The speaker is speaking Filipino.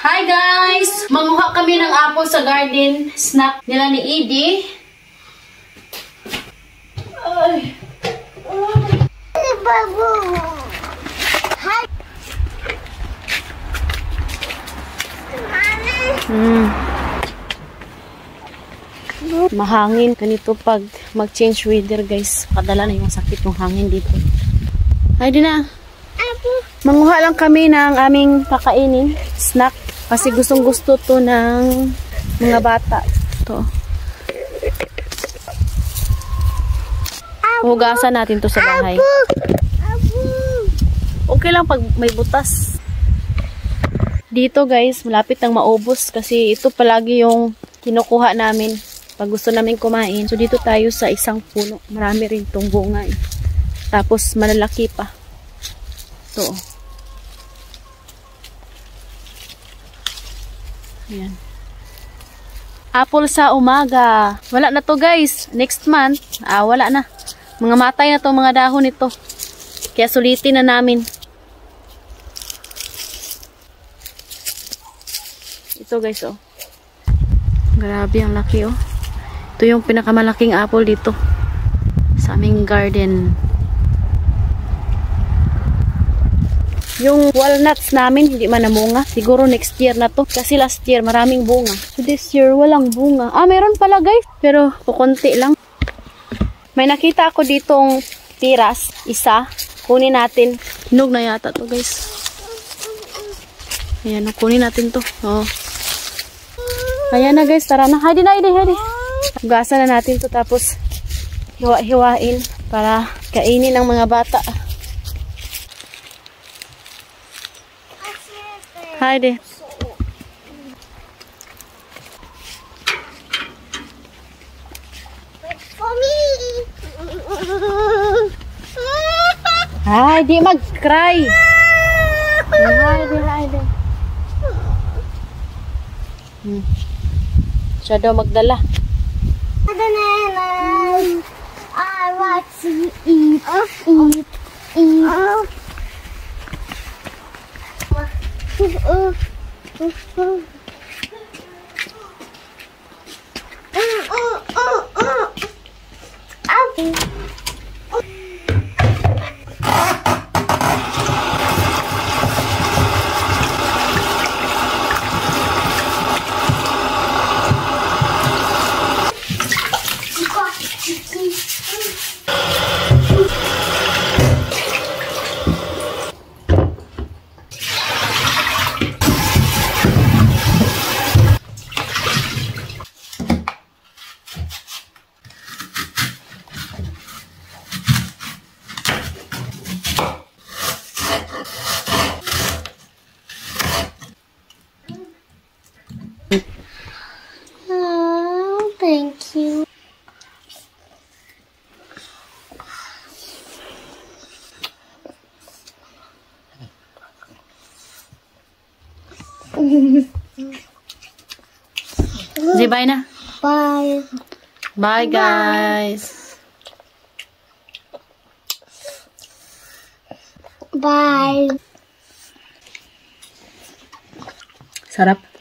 Hi guys! Manguha kami ng apple sa garden snack nila ni Edie. Ay. Mahangin ganito pag mag-change weather guys. Kadala na yung sakit ng hangin dito. Ay di na. Manguha lang kami ng aming kakainin snack. Kasi gustong gusto to ng mga bata. Ito. Hugasan natin to sa bahay. Okay lang pag may butas. Dito guys, malapit nang maubos. Kasi ito palagi yung kinukuha namin pag gusto namin kumain. So dito tayo sa isang puno. Marami rin tong bunga eh. Tapos malalaki pa. Ito. Ayan. Apple sa umaga. Wala na to guys. Next month, wala na. Mga matay na to mga dahon nito. Kaya sulitin na namin. Ito guys oh. Grabe ang laki oh. Ito yung pinakamalaking apple dito. Sa aming garden. Yung walnuts namin, hindi man namunga. Siguro next year na to. Kasi last year, maraming bunga. So this year, walang bunga. Meron pala guys. Pero, kukunti lang. May nakita ako ditong tiras. Isa. Kunin natin. Hinog na yata to guys. Ayan, kunin natin to. Oh. Ayan na guys, tara na. Hadi na, hadi. Hugasan na natin to. Tapos, hiwa-hiwain para kainin ng mga bata. Haydi. Haydi mag-cry. Haydi. Siya daw magdala. I want to eat. Oh, thank you. Say bye na. Bye. Bye guys. Bye. Sarap.